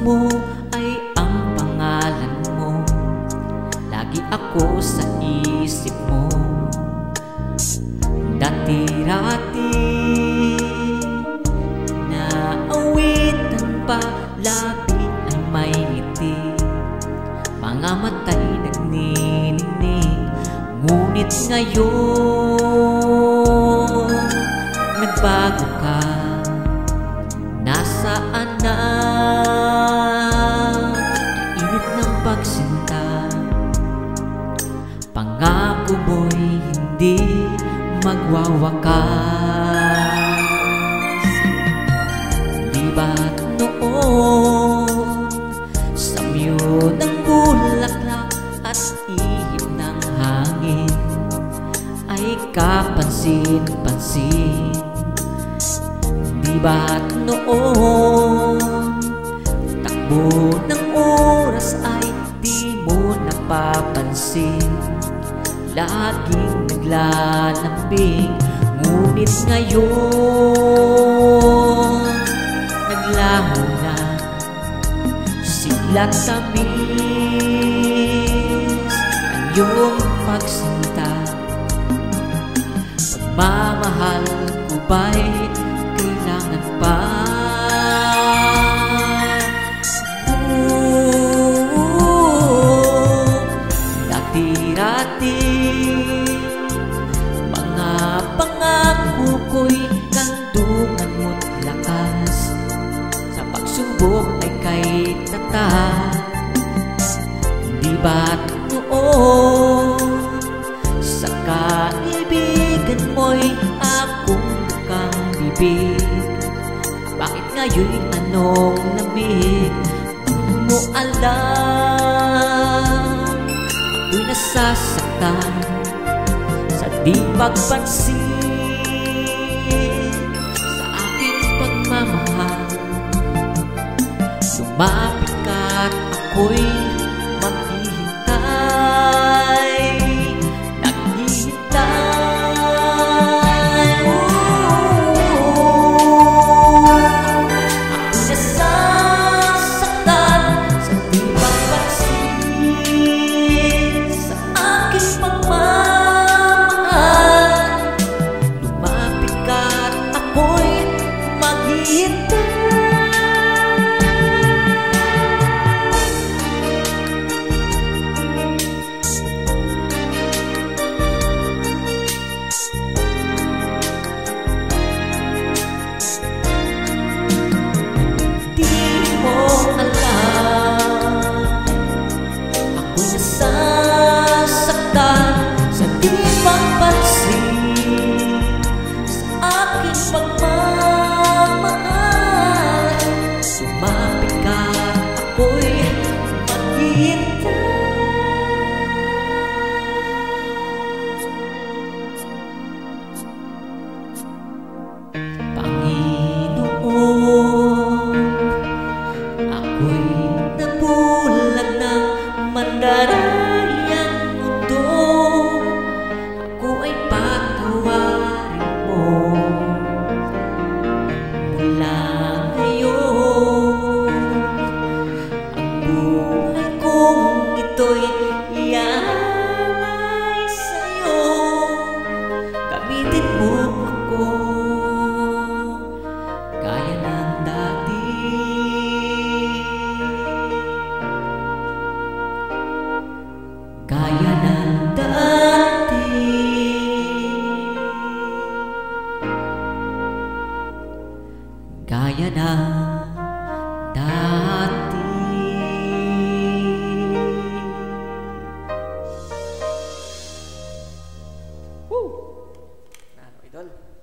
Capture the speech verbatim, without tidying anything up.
mo ay ang pangalan mo. Lagi ako sa isip mo. Dati-rati na awitan pa, labi ay may ngiti, mga mata'y nagniningning. Ngunit ngayon nagbago ka. Nasaan na init ng pagsinta? Pangako mo'y hindi magwawakas. Di ba't noon samyo ng bulaklak at ihip ng hangin ay kapansin-pansin? Di ba't noon takbo ng oras ay di mo napapansin? Laging naglalambing, ngunit ngayon naglaho na. Sigla't tamis ang iyong pagsinta. Pagmamahal ko ba'y kailangan pa? Dati-rati mga pangako ko'y kandungan mo't lakas. Sa pagsubok ay kay tatat. Di ba't noon sa kaibigan mo'y akong bukang bibig? Bakit ngayon anong lamig? Di mo alam ako'y nasasaktan sa di pagpansin sa aking pagmamahal. Lumapit ka't ako'y maghihintay, naghihintay. Ako'y nasasaktan sa di pagpansin sa aking pagmamahal. Lumapit ka't ako'y maghihintay. Panginoon, ako'y nabulag ng mandarayang mundo. Ako ay patawarin mo. Mula ngayon ang buhay kong ito'y ialay sa'yo. Gamitin mo ako gaya ng dati. Gaya ng dati. Gaya ng dati. Woo! Ano, idol?